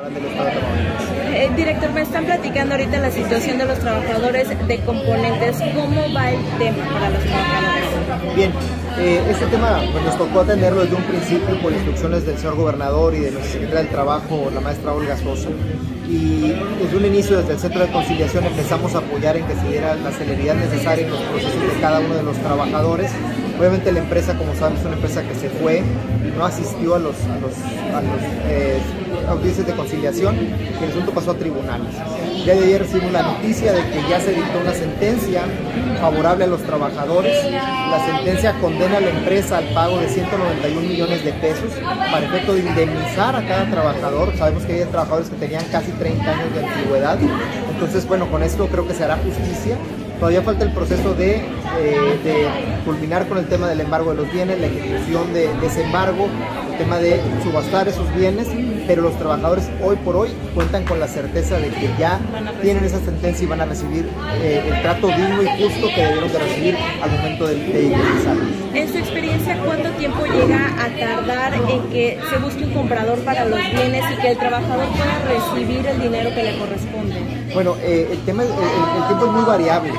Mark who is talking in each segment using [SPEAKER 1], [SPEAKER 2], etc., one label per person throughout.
[SPEAKER 1] laboral del Estado de Tamaulipas.
[SPEAKER 2] Director, me están platicando ahorita la situación de los trabajadores de componentes. ¿Cómo va el tema para los trabajadores?
[SPEAKER 1] Bien, este tema pues, nos tocó atenderlo desde un principio por instrucciones del señor gobernador y de nuestra secretaria del Trabajo, la maestra Olga Sosa. Y desde un inicio, desde el Centro de Conciliación, empezamos a apoyar en que se diera la celeridad necesaria en los procesos de cada uno de los trabajadores. Obviamente la empresa, como saben, es una empresa que se fue, no asistió a los audiencias de conciliación y el asunto pasó a tribunales. Ya de ayer recibimos la noticia de que ya se dictó una sentencia favorable a los trabajadores. La sentencia condena a la empresa al pago de 191 millones de pesos para efecto de indemnizar a cada trabajador. Sabemos que hay trabajadores que tenían casi 30 años de antigüedad. Entonces, bueno, con esto creo que se hará justicia. Todavía falta el proceso de culminar con el tema del embargo de los bienes, la ejecución de ese embargo, el tema de subastar esos bienes, pero los trabajadores hoy por hoy cuentan con la certeza de que ya tienen esa sentencia y van a recibir el trato digno y justo que debieron de recibir al momento de indemnizarlos.
[SPEAKER 2] En su experiencia, ¿cuánto tiempo llega a tardar en que se busque un comprador para los bienes y que el trabajador pueda recibir el dinero que le corresponde?
[SPEAKER 1] Bueno, el tiempo es muy variable.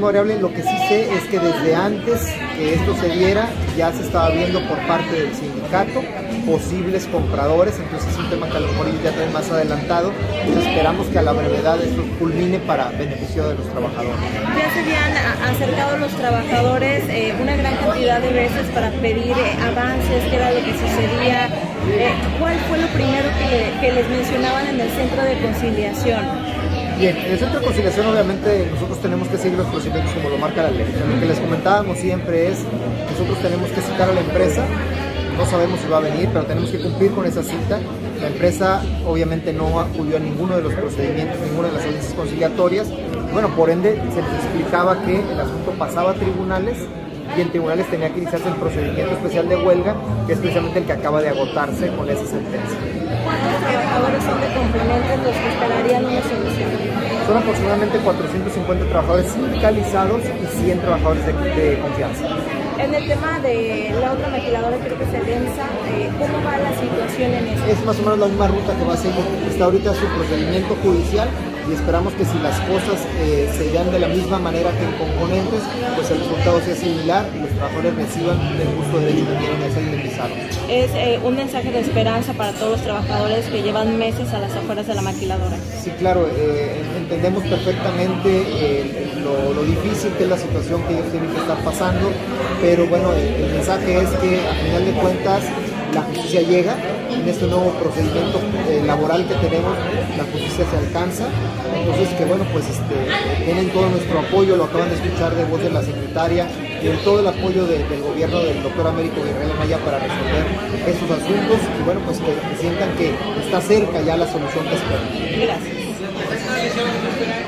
[SPEAKER 1] Lo que sí sé es que desde antes que esto se diera ya se estaba viendo por parte del sindicato posibles compradores, entonces es un tema que a lo mejor ya traen más adelantado. Entonces esperamos que a la brevedad esto culmine para beneficio de los trabajadores.
[SPEAKER 2] Ya se habían acercado los trabajadores una gran cantidad de veces para pedir avances, qué era lo que sucedía. ¿Cuál fue lo primero que les mencionaban en el centro de conciliación?
[SPEAKER 1] Bien, en el centro de conciliación obviamente nosotros tenemos que seguir los procedimientos como lo marca la ley. Lo que les comentábamos siempre es, nosotros tenemos que citar a la empresa, no sabemos si va a venir, pero tenemos que cumplir con esa cita. La empresa obviamente no acudió a ninguno de los procedimientos, ninguna de las audiencias conciliatorias. Bueno, por ende se les explicaba que el asunto pasaba a tribunales y en tribunales tenía que iniciarse el procedimiento especial de huelga, que es precisamente el que acaba de agotarse con esa sentencia.
[SPEAKER 2] ¿Cuántos trabajadores son de componentes los que esperarían una solución?
[SPEAKER 1] Son aproximadamente 450 trabajadores sindicalizados y 100 trabajadores de confianza.
[SPEAKER 2] En el tema de la otra maquiladora, creo que se densa, ¿cómo va la situación en eso?
[SPEAKER 1] Es más o menos la misma ruta que va a seguir. Está ahorita su procedimiento judicial y esperamos que si las cosas se dan de la misma manera que en componentes, pues el resultado sea similar y los trabajadores reciban el justo derecho que tienen a ser indemnizados.
[SPEAKER 2] Es un mensaje de esperanza para todos los trabajadores que llevan meses a las afueras de la maquiladora.
[SPEAKER 1] Sí, claro, entendemos perfectamente lo difícil que es la situación que ellos tienen que estar pasando, pero bueno, el mensaje es que a final de cuentas la justicia llega. En este nuevo procedimiento laboral que tenemos, la justicia se alcanza. Entonces que bueno, pues tienen todo nuestro apoyo, lo acaban de escuchar de voz de la secretaria, y todo el apoyo del gobierno del doctor Américo Guerrero Maya para resolver estos asuntos, y bueno, pues que sientan que está cerca ya la solución que esperan.
[SPEAKER 2] Gracias.